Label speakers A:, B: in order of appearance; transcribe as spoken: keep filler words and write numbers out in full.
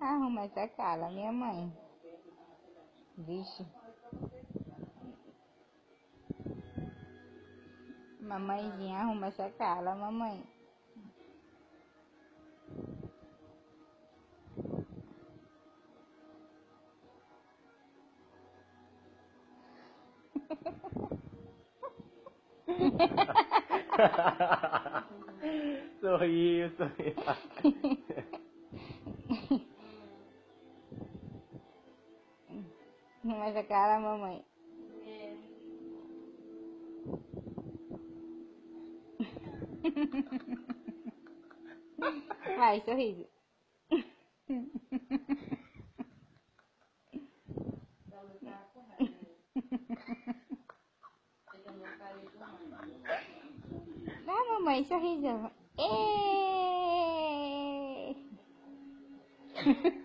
A: Arruma essa cara, minha mãe. Vixe. Mamãezinha, arruma essa cara, mamãe.
B: Sorriu, sorriu.
A: Arruma essa cara, mamãe. Vai, sorriso. Vai, mamãe, sorriso. Ê!